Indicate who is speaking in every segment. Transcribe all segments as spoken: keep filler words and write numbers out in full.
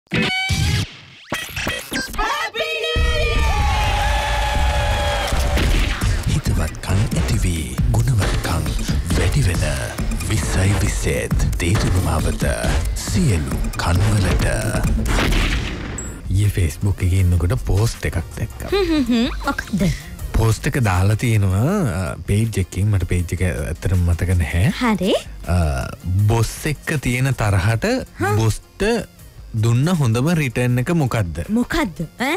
Speaker 1: හිතවත්කම් ඇතිවි ගුණවත්කම් වැඩි වෙන විස්සයි විස්සෙත් තේරුමාවත සියලු කන්වලට ඊ ෆේස්බුක් එකේ ඉන්නකොට පෝස්ට් එකක් දැක්කා.
Speaker 2: හ්ම් හ්ම් මොකක්ද?
Speaker 1: පෝස්ට් එක දාලා තියෙනවා පේජ් එකකින් මට පේජ් එක ඇත්තටම මතක නැහැ.
Speaker 2: හරි.
Speaker 1: බොස් එක්ක තියෙන තරහට බොස්ට දුන්න හොඳම රිටර්න් එක මොකද්ද?
Speaker 2: මොකද්ද?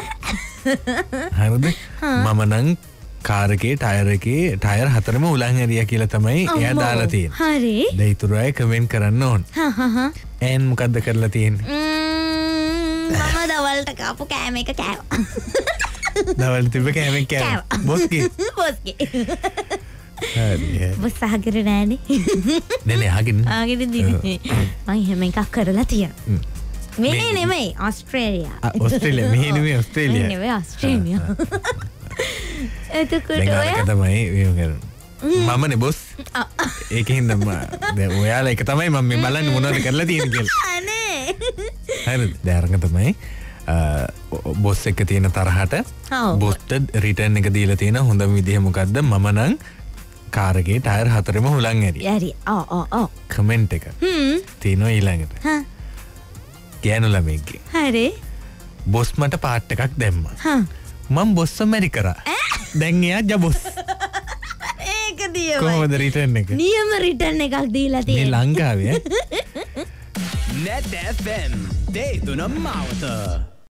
Speaker 1: හරිද? මම නම් කාර් එකේ ටයර් එකේ ටයර් හතරම උලන් ඇරියා කියලා තමයි එයා දාලා තියෙන්නේ.
Speaker 2: හරි.
Speaker 1: දැන් ඊටු අය කමෙන්ට් කරන්න ඕන.
Speaker 2: හා හා හා.
Speaker 1: එන් මොකද්ද කරලා තියෙන්නේ?
Speaker 2: මම දවල්ට කාපු කෑම එක කෑවා.
Speaker 1: දවල් තිබ්බ කෑම එක කෑවා. බොස්ගේ.
Speaker 2: බොස්ගේ.
Speaker 1: හරි.
Speaker 2: බොස් අහගෙන නෑනේ.
Speaker 1: නේ නේ අහගෙන.
Speaker 2: අහගෙන දිනේ. මම එහෙම එකක් කරලා තියෙනවා. මේ නෙමෙයි ඕස්ට්‍රේලියා.
Speaker 1: ඕස්ට්‍රේලියා මෙහෙ නෙමෙයි ඕස්ට්‍රේලියා.
Speaker 2: නෙමෙයි ඕස්ට්‍රේලියා. එතකොට ඔය
Speaker 1: තමයි මමනේ බොස්. ඒකෙන් නම් දැන් ඔයාලා එක තමයි මම මේ බලන්නේ මොනවද කරලා තියෙන්නේ කියලා.
Speaker 2: අනේ.
Speaker 1: හරිද? දැන් අරගෙන තමයි බොස් එක තියෙන තරහට බොස්ට රිටර්න් එක දීලා තියෙන හොඳම විදිහ මොකද්ද? මම නම් කාර් එකේ ටයර් හතරෙම හුලං ඇරි.
Speaker 2: ඇරි. ඔව් ඔව් ඔව්.
Speaker 1: කමෙන්ට් එක.
Speaker 2: හ්ම්.
Speaker 1: තියෙනවා ඊළඟට.
Speaker 2: හා.
Speaker 1: ගෑනු ළමෙක්ගේ.
Speaker 2: හරි.
Speaker 1: බොස් මට පාට් එකක් දැම්මා.
Speaker 2: හා.
Speaker 1: මම බොස්ව මැරි කරා. දැන් එයා ජබොස්.
Speaker 2: ඒක දියවයි.
Speaker 1: කොහොමද රිටර්න් එක?
Speaker 2: නියම රිටර්න් එකක් දීලා
Speaker 1: මේ
Speaker 2: තියෙනවා.
Speaker 1: ලංකාවේ
Speaker 3: Net F M. Day to the mouth.